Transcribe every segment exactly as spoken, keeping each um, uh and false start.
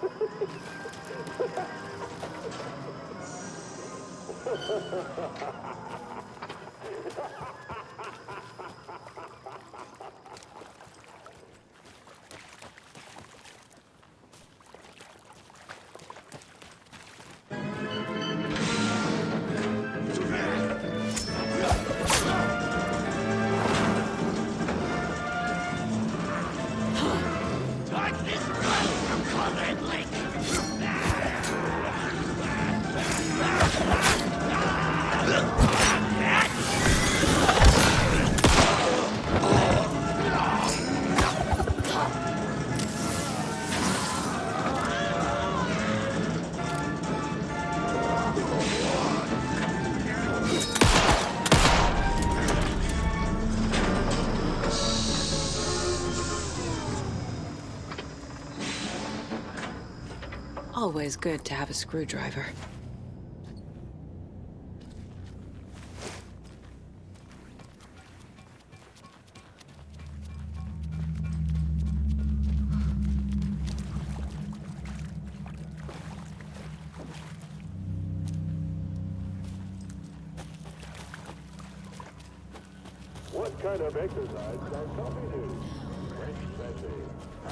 Always good to have a screwdriver. What kind of exercise can coffee do? French dressing.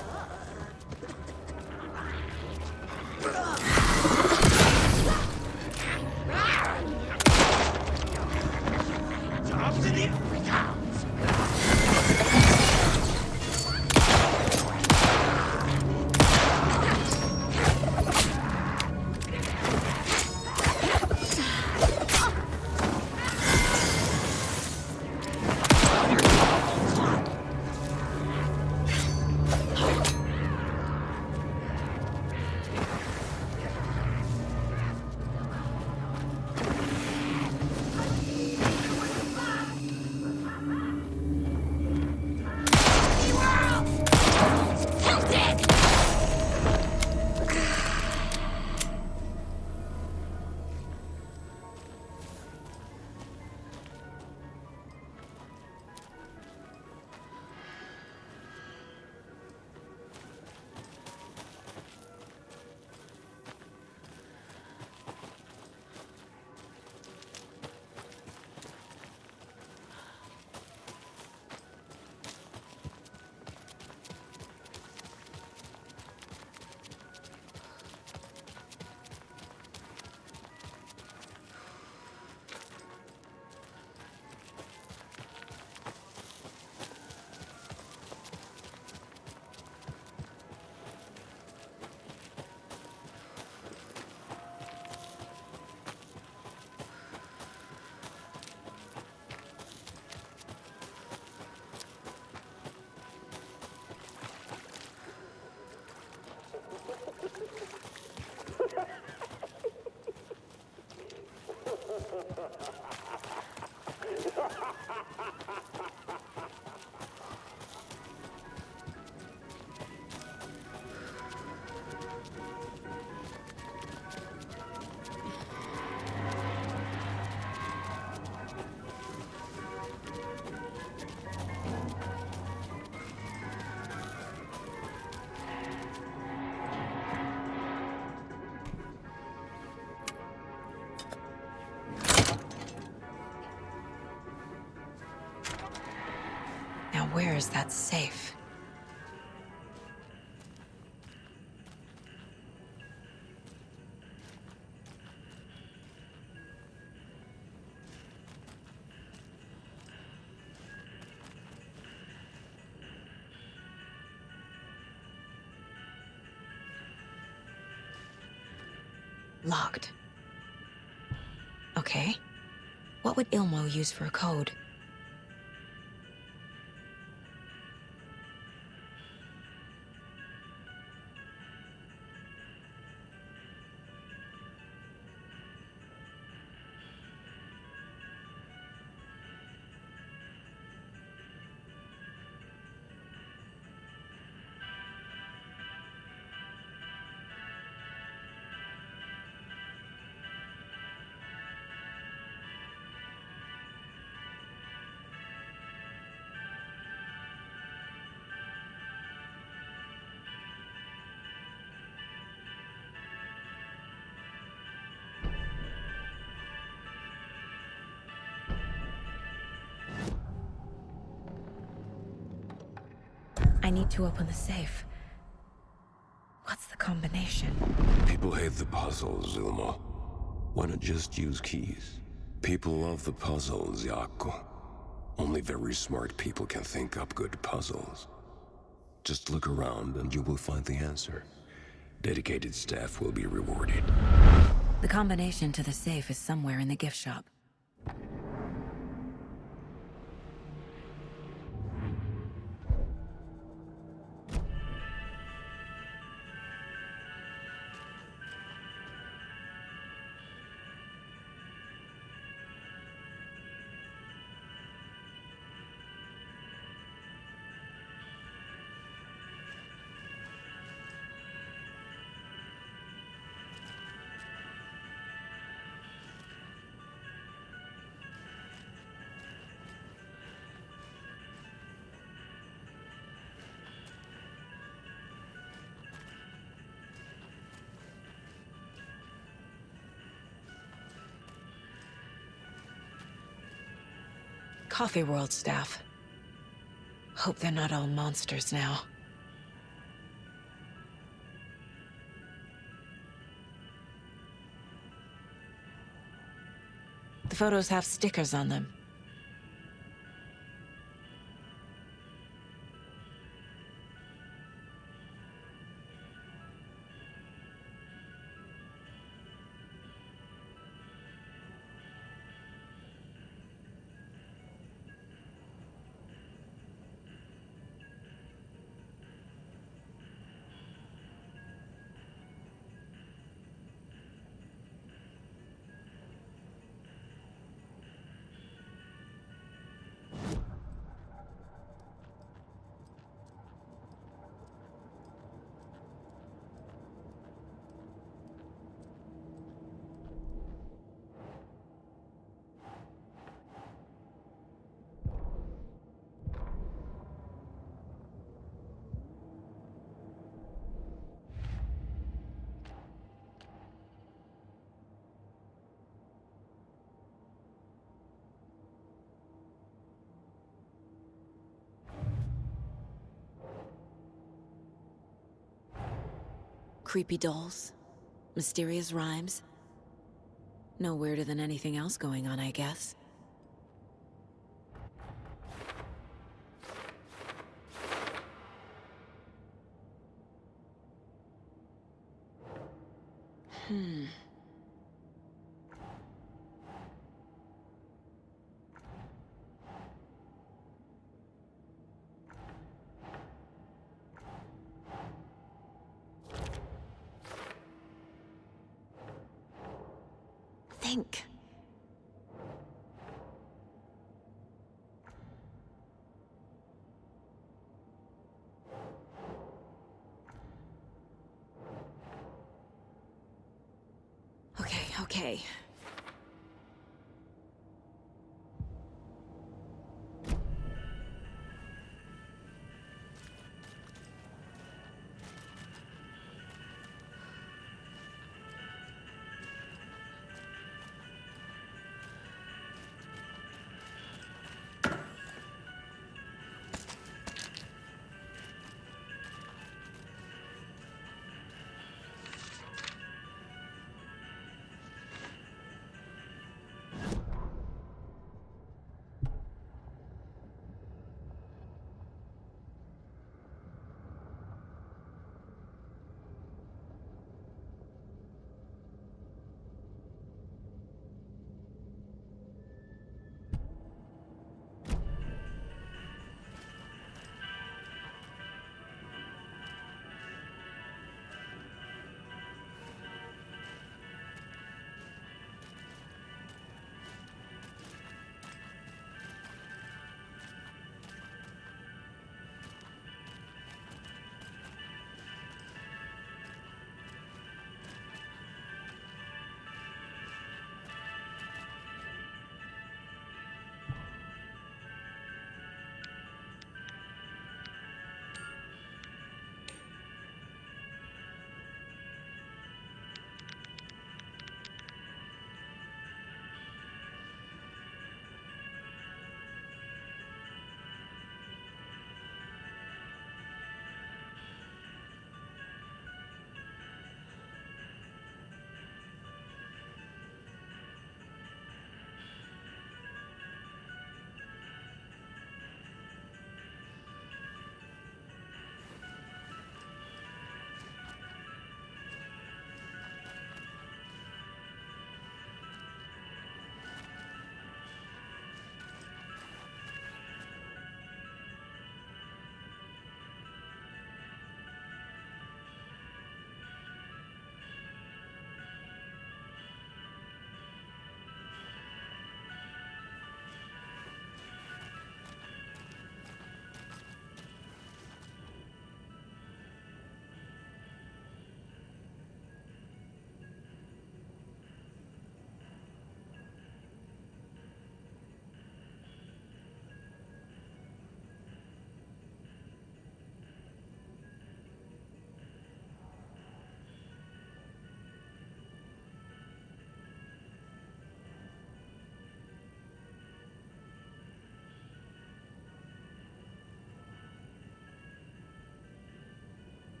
Jobs in the Africans! Now where is that safe? Locked. Okay. What would Ilmo use for a code? I need to open the safe. What's the combination? People hate the puzzles, Ilmo. Why not just use keys? People love the puzzles, Jaakko. Only very smart people can think up good puzzles. Just look around and you will find the answer. Dedicated staff will be rewarded. The combination to the safe is somewhere in the gift shop. Coffee World staff. Hope they're not all monsters now. The photos have stickers on them. Creepy dolls. Mysterious rhymes. No weirder than anything else going on, I guess. Hmm. Think. Okay, okay.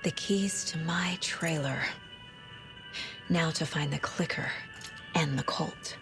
The keys to my trailer. Now to find the clicker and the Colt.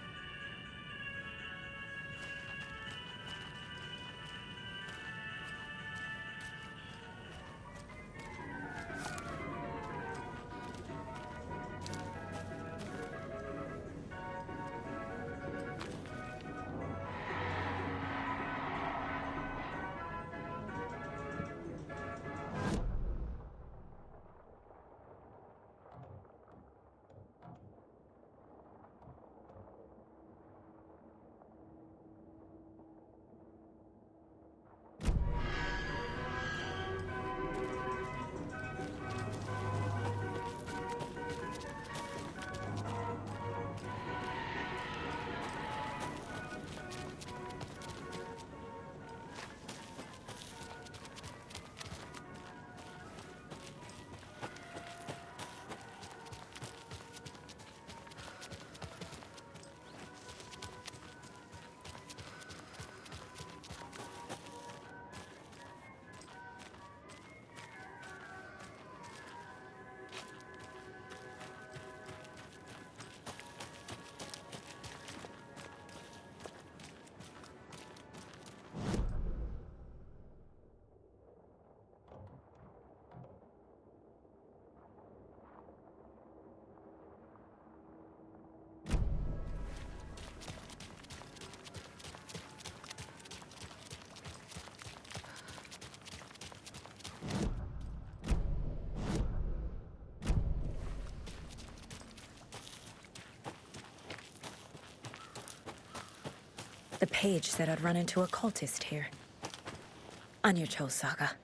The page said I'd run into a cultist here. On your toes, Saga.